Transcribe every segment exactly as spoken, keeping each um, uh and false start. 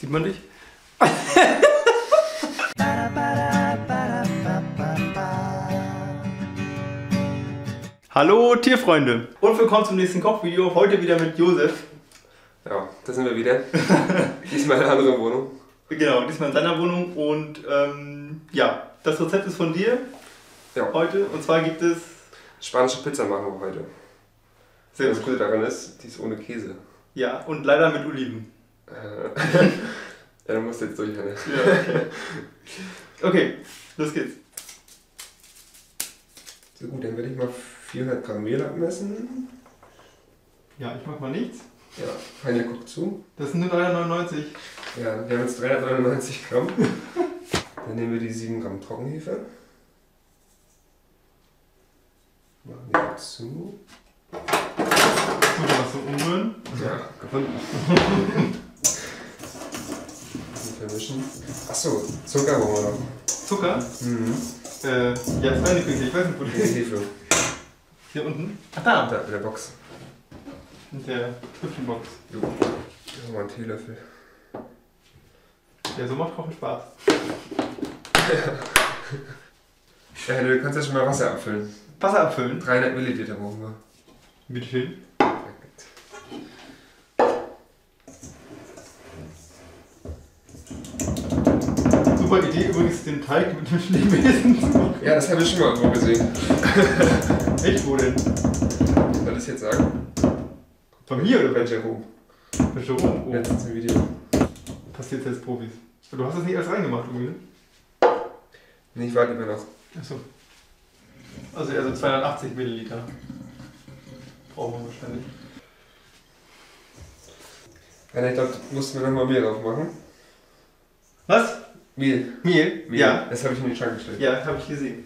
Sieht man dich? Hallo Tierfreunde und willkommen zum nächsten Kochvideo. Heute wieder mit Josef. Ja, da sind wir wieder. Diesmal in einer anderen Wohnung. Genau, diesmal in seiner Wohnung und ähm, ja, das Rezept ist von dir ja. heute. Und zwar gibt es... Spanische Pizza machen wir heute. Sehr das gut. Gute daran ist, die ist ohne Käse. Ja, und leider mit Oliven. Äh, ja, du musst jetzt durch, Hanne. Ja, okay. Okay, los geht's. So gut, dann werde ich mal vierhundert Gramm Mehl abmessen. Ja, ich mach mal nichts. Ja, Heine guckt zu. Das sind nur dreihundertneunundneunzig. Ja, wir haben jetzt dreihundertneunundneunzig Gramm. Dann nehmen wir die sieben Gramm Trockenhefe. Machen die jetzt zu. Gut, was zum Umrühren. Ja, gefunden. Vermischen. Achso, Zucker brauchen wir noch. Zucker? Mhm. Äh, ja, das ist meine Küche, ich weiß nicht, wo die ist. Hefe. Hier unten? Ach, da! Da, in der Box. In der Hüpfchenbox. Jo. Hier haben wir einen Teelöffel. Ja, so macht Kochen Spaß. Ja, du kannst ja schon mal Wasser abfüllen. Wasser abfüllen? dreihundert Milliliter brauchen wir. Bitte schön. Perfekt. Super Idee übrigens, den Teig mit dem Schneebesen zu machen. Ja, das habe ich schon mal irgendwo gesehen. Echt, wo denn? Soll ich das jetzt sagen? Bei mir oder Bei bei Jerome. Bei Jerome? Oh. Letztens im Video. Passiert jetzt Profis. Du hast das nicht alles reingemacht, irgendwie, ne? Nee, ich warte immer noch. Achso. Also eher so zweihundertachtzig Milliliter. Brauchen wir wahrscheinlich. Ja, ich glaube, da mussten wir nochmal Mehl drauf machen. Was? Mehl. Mehl? Mehl. Ja. Das habe ich in den Schrank gestellt. Ja, habe ich gesehen.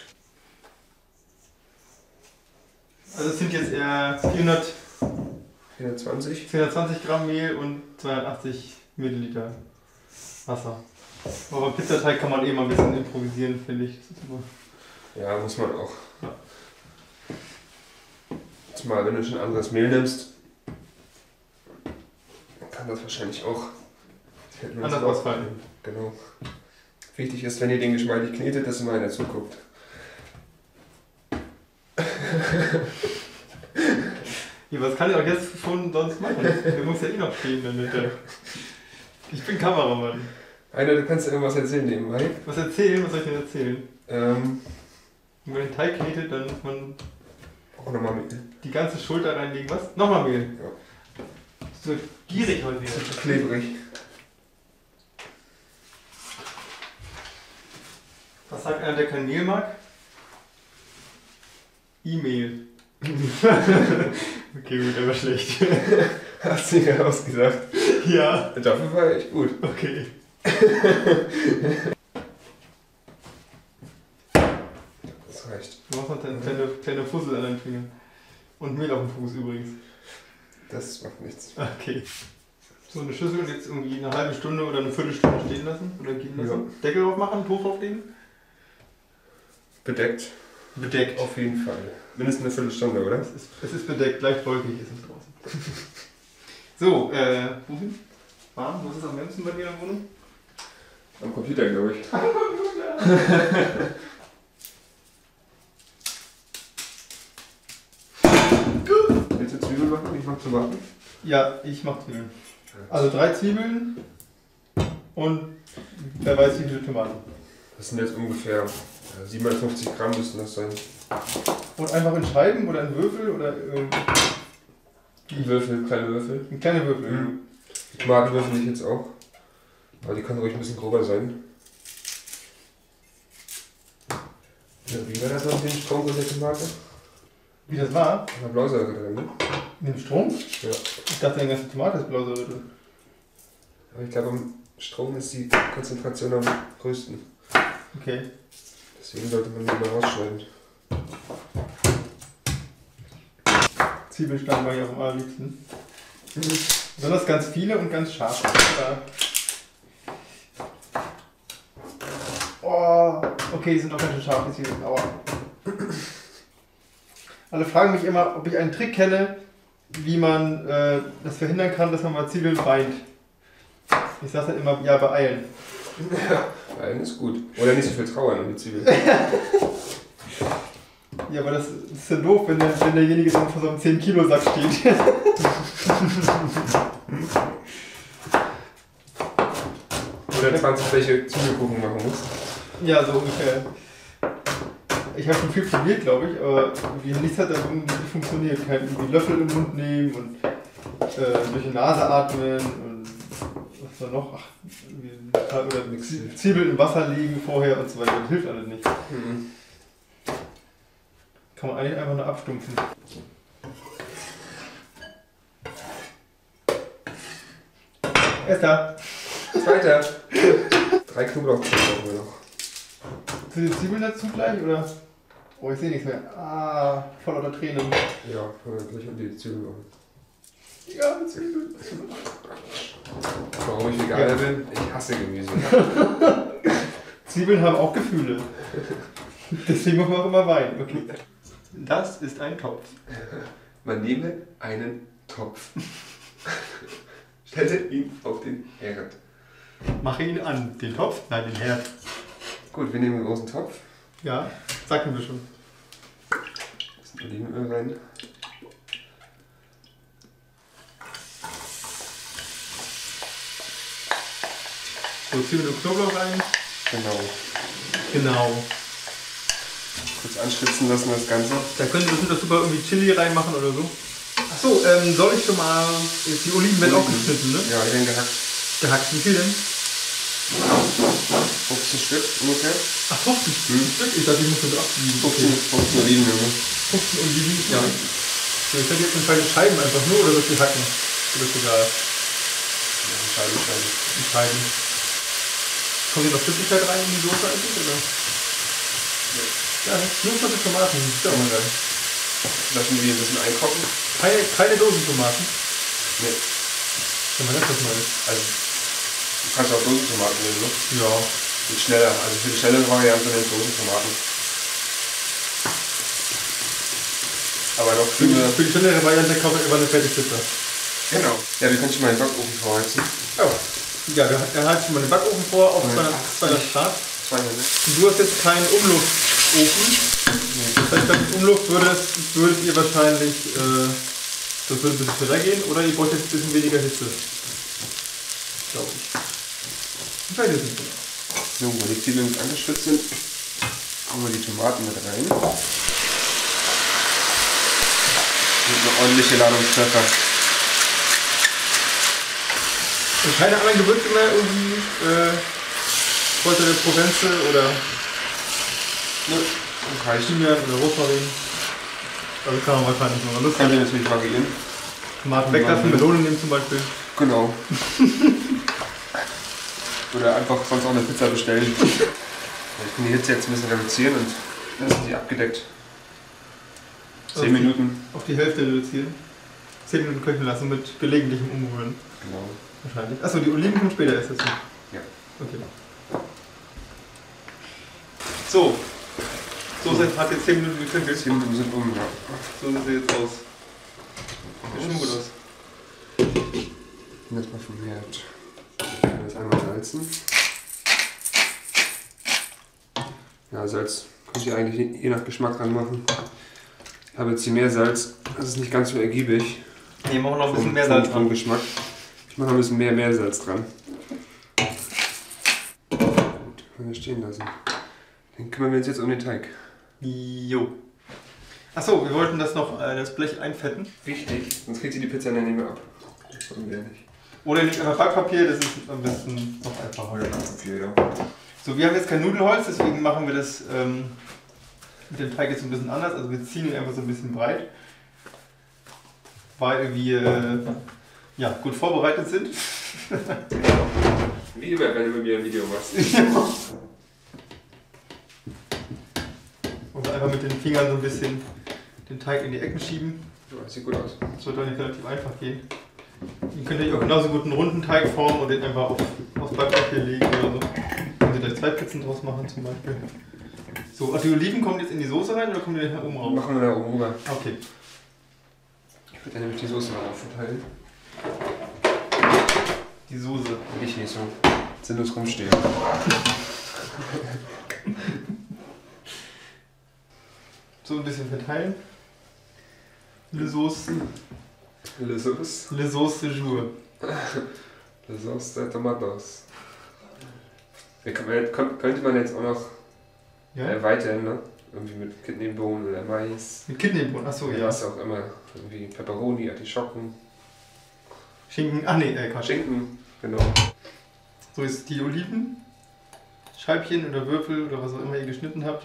Also es sind jetzt eher vierhundert, vierhundertzwanzig. vierhundertzwanzig Gramm Mehl und zweihundertachtzig Milliliter Wasser. Aber beim Pizzateig kann man eh mal ein bisschen improvisieren, finde ich. Das ist immer Ja, muss man auch. Ja. Zumal, wenn du schon anderes Mehl nimmst, kann das wahrscheinlich auch anders ausfallen. Genau. Wichtig ist, wenn ihr den geschmeidig knetet, dass immer einer zuguckt. Ja, was kann ich auch jetzt schon sonst machen? Der muss ja eh noch stehen dann hinterher. Ich bin Kameramann. Einer, du kannst ja irgendwas erzählen nebenbei. Was erzählen? Was soll ich denn erzählen? Ähm, Wenn man den Teig knetet, dann muss man auch nochmal Mehl. die ganze Schulter reinlegen. Was? Nochmal Mehl? Ja. So gierig heute wieder. Klebrig. Was sagt einer, der kein Mehl mag? E-Mail. Okay, gut, aber schlecht. Hast du ja ausgesagt. Ja. Dafür war echt gut. Okay. Das reicht. Du machst noch deine kleine, kleine Fussel an deinen Fingern. Und Mehl auf dem Fuß übrigens. Das macht nichts. Okay. So eine Schüssel jetzt irgendwie eine halbe Stunde oder eine Viertelstunde stehen lassen oder gehen lassen. Ja. Deckel drauf machen, Tuch drauflegen. Bedeckt. Bedeckt. Auf jeden Fall. Mindestens eine Viertelstunde, oder? Es ist, es ist bedeckt, leicht wolkig ist es draußen. So, äh, wohin? Warm? Wo ist es am wärmsten bei dir in der Wohnung? Am Computer, glaube ich. Am Computer! Willst du Zwiebeln machen? Ich mach Tomaten. Ja, ich mach Zwiebeln. Also drei Zwiebeln und wer weiß wie viele Tomaten. Das sind jetzt ungefähr siebenhundertfünfzig Gramm müssten das sein. Und einfach in Scheiben oder in Würfel oder ähm, Würfel, kleine Würfel. in kleine Würfel. Mhm. Die Tomaten würfel ich jetzt auch. Aber die können ruhig ein bisschen grober sein. Ja, wie war das noch mit dem Strom und der Tomate? Wie das war? Da war Blausäure drin, ne? In dem Strom? Ja. Ich dachte, die ganze Tomate ist Blausäure drin. Aber ich glaube, im Strom ist die Konzentration am größten. Okay. Deswegen sollte man die mal rausschneiden. Zwiebelstangen war ich auch am allerliebsten. Besonders ganz viele und ganz scharf. Ja. Oh, okay, die sind auch ganz schön scharf, die Zwiebeln. Aua. Alle fragen mich immer, ob ich einen Trick kenne, wie man äh, das verhindern kann, dass man mal Zwiebeln weint. Ich sag dann immer, ja, beeilen. Ja, beeilen ist gut. Oder nicht so viel trauern um die Zwiebeln. Ja, aber das ist ja doof, wenn, der, wenn derjenige dann vor so einem zehn Kilo Sack steht. Oder zwanzig welche Zwiebelkuchen machen musst. Ja, so ungefähr. Ich habe schon viel probiert, glaube ich, aber irgendwie nichts hat da irgendwie funktioniert. Kein irgendwie Löffel im Mund nehmen und äh, durch die Nase atmen und was war noch? Ach, oder Zwiebeln im Wasser liegen vorher und so weiter. Das hilft alles nicht. Mhm. Kann man eigentlich einfach nur abstumpfen. Erster. Zweiter. Drei Knoblauchzehen brauchen wir noch. Zu den Zwiebeln dazu gleich, oder? Oh, ich sehe nichts mehr. Ah, voll lauter Tränen. Ja, können wir gleich um die Zwiebeln machen. Ja, Zwiebeln. Warum ich Veganer ja. bin? Ich hasse Gemüse. Zwiebeln haben auch Gefühle. Deswegen muss man auch immer weinen. Okay. Das ist ein Topf. Man nehme einen Topf. Stelle ihn auf den Herd. Mache ihn an. Den Topf? Nein, den Herd. Gut, wir nehmen einen großen Topf. Ja, sagten wir schon. Ein bisschen Olivenöl rein. So, Zwiebeln und Knoblauch rein. Genau. Genau. Kurz anschwitzen lassen das Ganze. Da können Sie bestimmt super irgendwie Chili reinmachen oder so. Achso, ähm, soll ich schon mal. Die Oliven werden auch geschnitten, ne? Ja, die werden gehackt. Gehackt, wie viel denn? fünfzehn Stück ungefähr. Ach, fünfzehn hm. Stück? Ich dachte, ich muss das abwiegen. fünfzehn, fünfzehn Oliven, Junge. fünfzehn Oliven? Ja. So, ich hätte jetzt eine kleine Scheiben einfach nur oder soll ich die hacken? Oder ist egal? Ja, Scheiben, Scheiben. Die Scheiben. Kommt hier noch Flüssigkeit rein in die Soße eigentlich, oder? Ja. Ja, nur für die Tomaten. Ja, mal rein. Lassen wir die ein bisschen einkochen. Keine, keine Dosentomaten? Nee. Ja, man nennt das mal. Also, du kannst auch Dosentomaten nehmen, ne? Ja. Mit schneller, also für die schnelle Variante nennt Dosentomaten. Aber noch für, für, für die schnellere Variante kaufe ich immer eine Fertigpizza. Genau. Ja, wir können schon mal den Backofen vorheizen. Oh. Ja, wir heizen mal den Backofen vor auf zweihundert Grad. zweihundert. Und du hast jetzt keinen Umluftofen. Das heißt, mit Umluft würdet, würdet ihr wahrscheinlich, äh, das würde ein bisschen schneller gehen, oder ihr braucht jetzt ein bisschen weniger Hitze. Glaube ich. Ich weiß jetzt nicht genau. So, wenn die Zwiebeln gut angeschwitzt sind, hauen wir die Tomaten mit rein. Und eine ordentliche Ladung Pfeffer. Und keine anderen Gewürze mehr, irgendwie, äh, Kräuter der Provence oder ne, okay. Thymian oder Rosmarin. Also kann man wahrscheinlich noch Lust haben. Kann ich natürlich variieren. Tomaten weglassen, Melone nehmen zum Beispiel. Genau. Oder einfach sonst auch eine Pizza bestellen. Ich kann die Hitze jetzt ein bisschen reduzieren und lassen sie abgedeckt. zehn Minuten. Auf die Hälfte reduzieren. zehn Minuten köcheln lassen mit gelegentlichem Umrühren. Genau. Wahrscheinlich. Achso, die Oliven kommen später erst dazu. Ja. Okay. So. So mhm. hat jetzt zehn Minuten geköchelt. zehn Minuten sind um, ja. So sieht sie jetzt aus. Sieht schon gut aus. Und jetzt mal vom Herd. Ich kann das einmal salzen. Ja, Salz könnt ihr eigentlich je nach Geschmack dran machen. Ich habe jetzt hier mehr Salz, das ist nicht ganz so ergiebig. Nee, machen wir noch ein bisschen vom, mehr Salz vom, vom Geschmack. Ich mache noch ein bisschen mehr Meersalz dran. Gut, können wir stehen lassen. Dann kümmern wir uns jetzt um den Teig. Jo. Achso, wir wollten das noch, äh, das Blech einfetten. Wichtig, sonst kriegt ihr die Pizza dann nicht mehr ab. Das wollen wir nicht. Oder nicht einfach Backpapier, das ist am besten noch einfacher. Ja, Backpapier, ja. So, wir haben jetzt kein Nudelholz, deswegen machen wir das ähm, mit dem Teig jetzt ein bisschen anders. Also wir ziehen ihn einfach so ein bisschen breit, weil wir äh, ja, gut vorbereitet sind. Wie immer, wenn du mit mir ein Video machst. Und einfach mit den Fingern so ein bisschen den Teig in die Ecken schieben. Ja, sieht gut aus. Das sollte eigentlich relativ einfach gehen. Ihr könnt euch auch genauso gut einen runden Teig formen und den einfach auf, aufs Backpapier legen oder so. Könnt ihr gleich zwei Pizzen draus machen zum Beispiel. So, also die Oliven kommen jetzt in die Soße rein oder kommen die nach oben raus? Machen wir da oben rüber. Okay. Ich würde dann nämlich die Soße mal aufverteilen. Die Soße. Will ich nicht so sinnlos rumstehen. So ein bisschen verteilen. Le Sauce. Le Sauce. Le Sauce de jour. Le Sauce de Tomatos. Ja, könnte man jetzt auch noch Ja? erweitern, ne? Irgendwie mit Kidneybohnen oder Mais. Mit Kidneybohnen, achso, ja. Was auch immer. Irgendwie Peperoni, Artischocken. Schinken, ach nee, äh, Quatsch. Schinken, genau. So, jetzt die Oliven. Scheibchen oder Würfel oder was auch immer ihr geschnitten habt.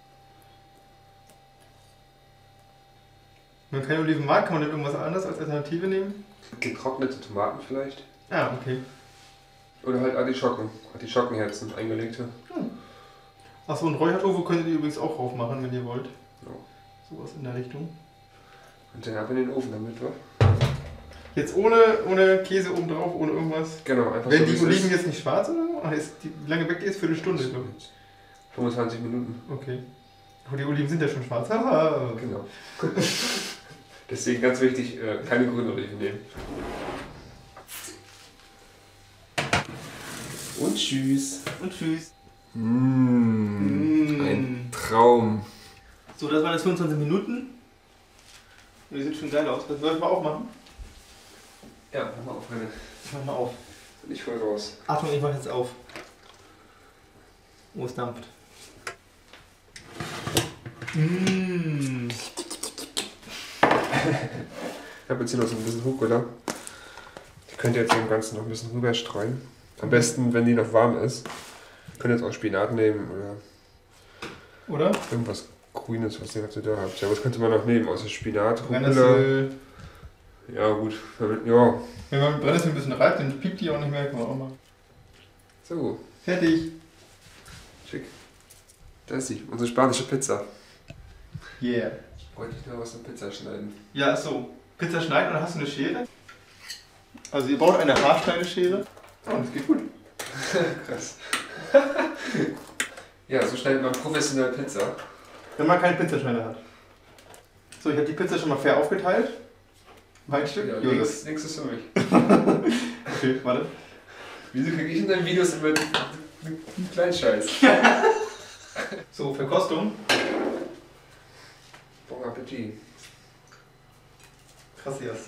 Wenn man keine Oliven mag, kann man dann irgendwas anderes als Alternative nehmen? Getrocknete Tomaten vielleicht. Ah, okay. Oder halt Artischocken. Artischockenherzen, eingelegte. Hm. Achso, und Räuchertofu könntet ihr übrigens auch drauf machen, wenn ihr wollt. Ja. Sowas in der Richtung. Und dann ab in den Ofen damit, wa? Jetzt ohne, ohne Käse oben drauf, ohne irgendwas. Genau, einfach Werden so. die wie es Oliven ist. jetzt nicht schwarz oder? Ach, ist die, wie lange weg die ist? Viertelstunde, glaube ich. fünfundzwanzig Minuten. Okay. Aber die Oliven sind ja schon schwarz. Haha. Genau. Deswegen ganz wichtig, äh, keine grünen Oliven nehmen. Und tschüss. Und tschüss. Mmh, ein Traum. So, das waren jetzt fünfundzwanzig Minuten. Die sieht schon geil aus. Das wollen wir mal aufmachen. Ja, mach mal auf, René. Ich mach mal auf. Bin ich voll raus. Achtung, ich mach jetzt auf. Oh, es dampft. Mmh. Ich habe jetzt hier noch so ein bisschen Rucola. Die könnt ihr jetzt dem Ganzen noch ein bisschen rüber streuen. Am besten, wenn die noch warm ist. Ihr könnt jetzt auch Spinat nehmen oder Oder? irgendwas Grünes, was ihr dazu da habt. Ja, was könnte man noch nehmen? Außer Spinat, Rucola. Brennnessel. Ja, gut. Ja. Wenn man mit Brennnessel ein bisschen reibt, dann piept die auch nicht mehr. Kann man auch machen. So, Fertig. schick. Da ist sie, unsere spanische Pizza. Yeah. Wollte ich noch was an Pizza schneiden? Ja, so. Pizza schneiden oder hast du eine Schere? Also ihr braucht eine Haarschneideschere. Oh, das geht gut. Krass. Ja, so schneidet man professionell Pizza. Wenn man keinen Pizzaschneider hat. So, ich habe die Pizza schon mal fair aufgeteilt. Mein Stück. Ja, Jonas. links, links ist für mich. Okay, warte. Wieso kriege ich in deinen Videos immer einen kleinen Scheiß? So, Verkostung. Bon Appetit. Gracias.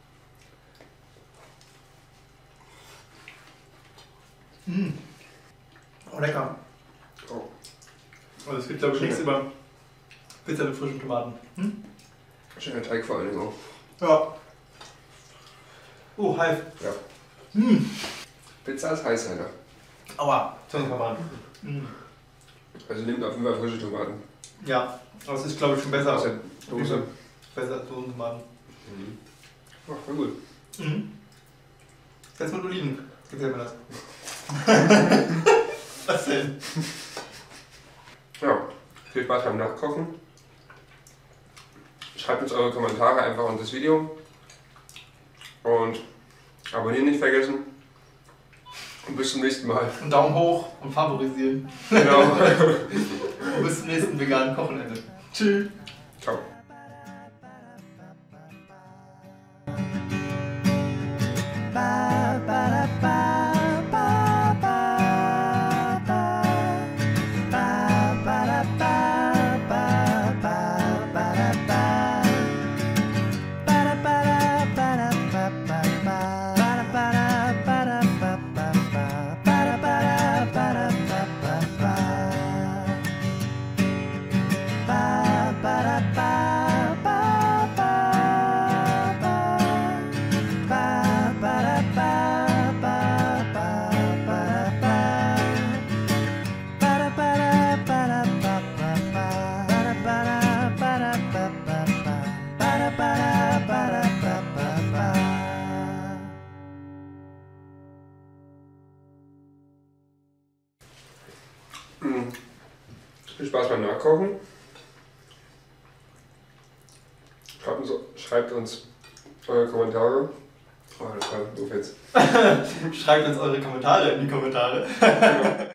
Mmh. Oh, lecker. Oh. Oh, das wird, glaube ich, nichts über Pizza mit frischen Tomaten. Hm? Schöner Teig vor allen Dingen auch. Ja. Oh, heiß. Ja. Mmh. Pizza ist heiß, Alter. Aua, Zungenverband. Mmh. Also nehmt auf jeden Fall frische Tomaten. Ja, aber es ist, glaube ich, schon besser. Aus der Dose. Besser als Dosentomaten. Mhm. Ach, voll gut. Mhm. Jetzt mit Oliven. Gefällt mir das. Was denn? Ja, viel Spaß beim Nachkochen. Schreibt uns eure Kommentare einfach unter das Video. Und abonnieren nicht vergessen. Und bis zum nächsten Mal. Und Daumen hoch und favorisieren. Genau. Und bis zum nächsten veganen Wochenende. Tschüss. Ciao. Viel Spaß beim Nachkochen. Schreibt uns, schreibt uns eure Kommentare. Oh, das war doof jetzt. Schreibt uns eure Kommentare in die Kommentare.